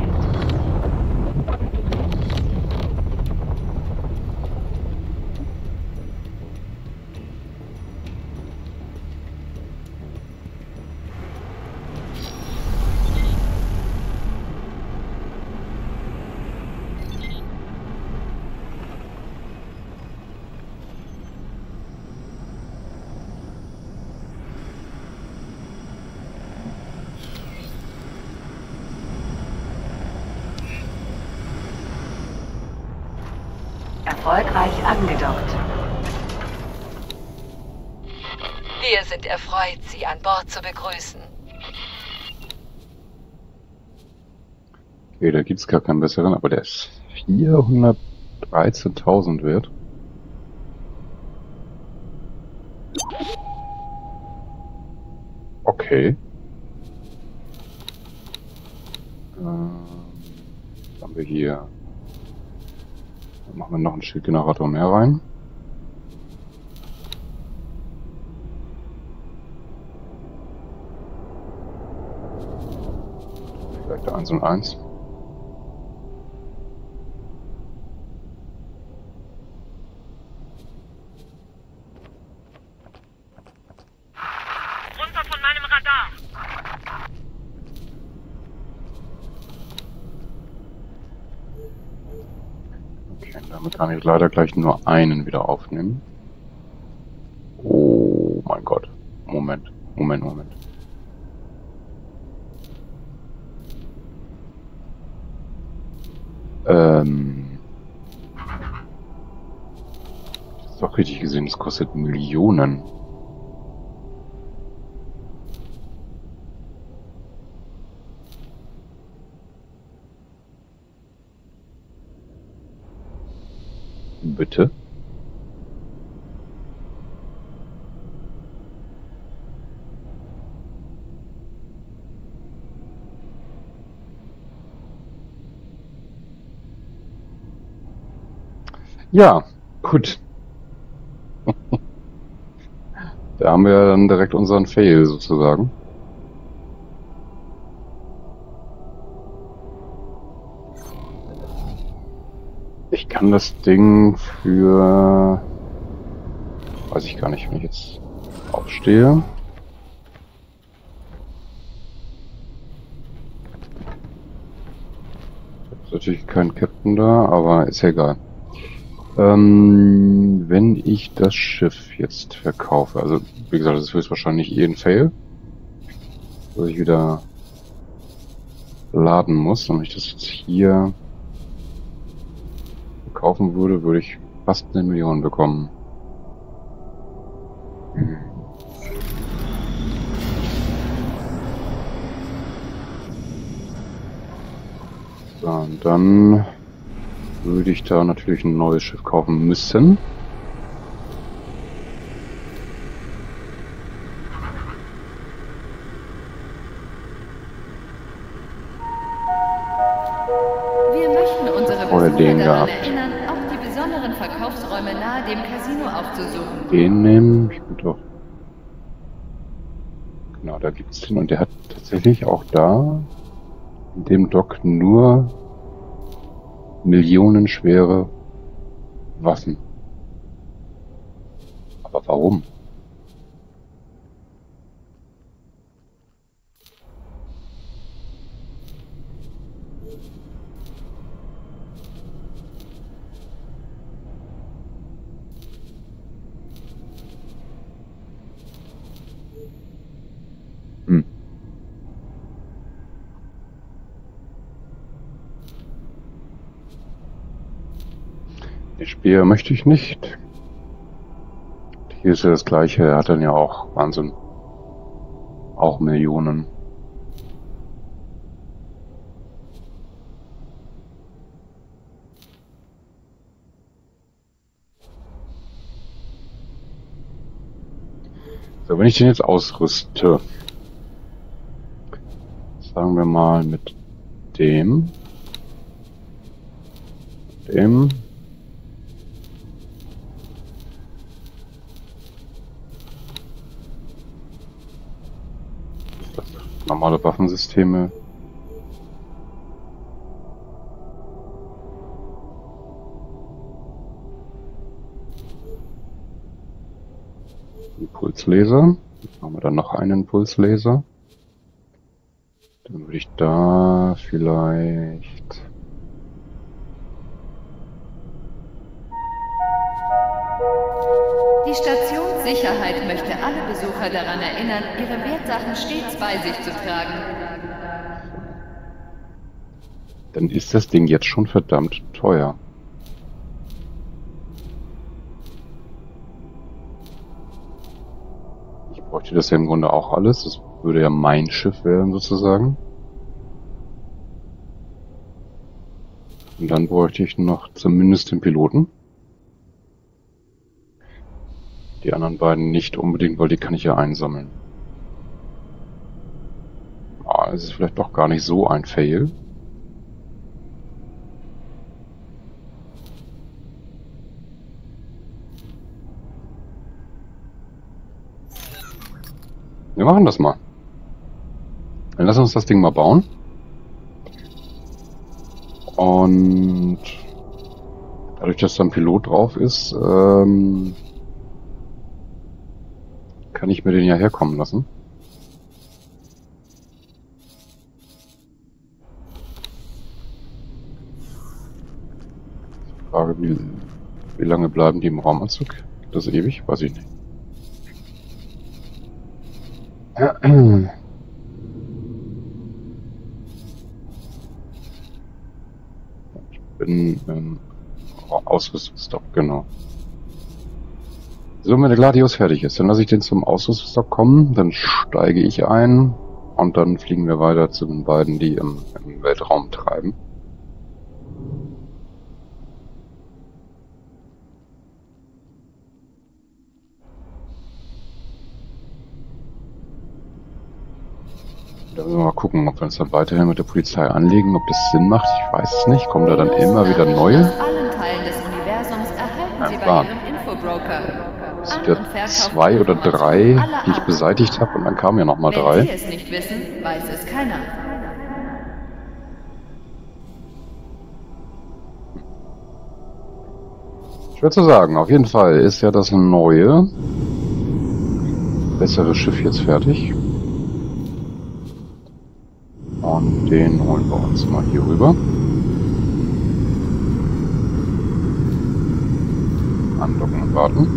C: Erfolgreich angedockt.
K: Wir sind erfreut, Sie an Bord zu begrüßen.
A: Okay, da gibt's gar keinen besseren, aber der ist vierhundertdreizehntausend wert. Okay. Ähm, haben wir hier. Dann machen wir noch einen Schildgenerator mehr rein. Vielleicht der eins und eins.
E: Runter von meinem Radar!
A: Okay, damit kann ich leider gleich nur einen wieder aufnehmen. Oh mein Gott. Moment, Moment, Moment. Ähm. Das ist doch richtig gesehen, das kostet Millionen. Bitte? Ja, gut. Da haben wir dann direkt unseren Fail sozusagen. Ich kann das Ding für... Weiß ich gar nicht, wenn ich jetzt aufstehe. Ist natürlich kein Captain da, aber ist ja egal. Ähm, wenn ich das Schiff jetzt verkaufe, also wie gesagt, das ist höchstwahrscheinlich eh ein Fail, dass ich wieder laden muss. Und wenn ich das jetzt hier kaufen würde, würde ich fast eine Million bekommen. Hm. So, und dann würde ich da natürlich ein neues Schiff kaufen müssen.
L: Wir möchten unsere
A: Oder
L: Besucher
A: den
L: daran
A: gehabt.
L: erinnern, auch die besonderen Verkaufsräume nahe dem Casino aufzusuchen.
A: Den nehmen. Ich bin doch. Genau, da gibt's den. Und der hat tatsächlich auch da in dem Dock nur millionenschwere Waffen. Aber warum? Die Speer möchte ich nicht. Hier ist ja das gleiche, er hat dann ja auch Wahnsinn. Auch Millionen. So, wenn ich den jetzt ausrüste, sagen wir mal mit dem, dem, das normale Waffensysteme, Impulslaser. Jetzt machen wir dann noch einen Impulslaser. Dann würde ich da vielleicht...
L: Die Stationssicherheit möchte alle Besucher daran erinnern, ihre Wertsachen stets bei sich zu tragen.
A: Dann ist das Ding jetzt schon verdammt teuer. Bräuchte das ja im Grunde auch alles. Das würde ja mein Schiff werden, sozusagen. Und dann bräuchte ich noch zumindest den Piloten. Die anderen beiden nicht unbedingt, weil die kann ich ja einsammeln. Ah, es ist vielleicht doch gar nicht so ein Fail. Wir machen das mal. Dann lass uns das Ding mal bauen. Und dadurch, dass da ein Pilot drauf ist, ähm, kann ich mir den ja herkommen lassen. Die Frage, wie, wie lange bleiben die im Raumanzug? Das ist ewig? Weiß ich nicht. Ich bin im Ausrüstungsstock, genau. So, wenn der Gladius fertig ist, dann lasse ich den zum Ausrüstungsstock kommen, dann steige ich ein und dann fliegen wir weiter zu den beiden, die im, im Weltraum treiben. Da müssen wir mal gucken, ob wir uns dann weiterhin mit der Polizei anlegen, ob das Sinn macht. Ich weiß es nicht. Kommen da dann immer wieder neue?
L: Aus allen Teilen des Universums erhalten Sie bei Ihrem Infobroker.
A: Es sind ja zwei oder drei, die ich beseitigt habe, und dann kamen ja nochmal drei.
L: Wenn Sie es nicht wissen, weiß es keiner.
A: Schwer zu sagen. Auf jeden Fall ist ja das neue, bessere Schiff jetzt fertig. Und den holen wir uns mal hier rüber. Andocken und warten.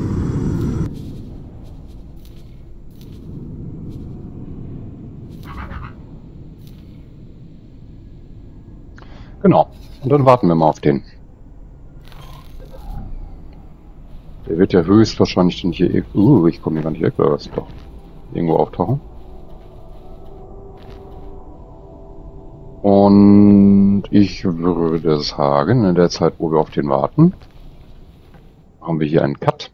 A: Genau. Und dann warten wir mal auf den. Der wird ja höchstwahrscheinlich dann hier... Uh, ich komme hier gar nicht weg, oder was? Doch. Irgendwo auftauchen. Und ich würde sagen, in der Zeit, wo wir auf den warten, haben wir hier einen Cut.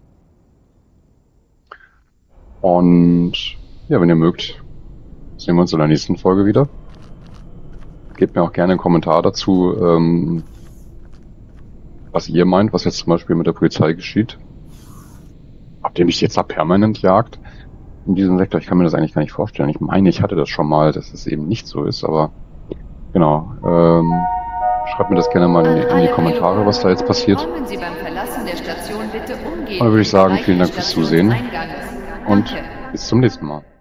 A: Und ja, wenn ihr mögt, sehen wir uns in der nächsten Folge wieder. Gebt mir auch gerne einen Kommentar dazu, ähm, was ihr meint, was jetzt zum Beispiel mit der Polizei geschieht. Habt ihr mich jetzt da permanent jagt in diesem Sektor? Ich kann mir das eigentlich gar nicht vorstellen. Ich meine, ich hatte das schon mal, dass es eben nicht so ist, aber genau. Ähm, schreibt mir das gerne mal in die, in die Kommentare, was da jetzt passiert. Und dann würde ich sagen, vielen Dank fürs Zusehen und bis zum nächsten Mal.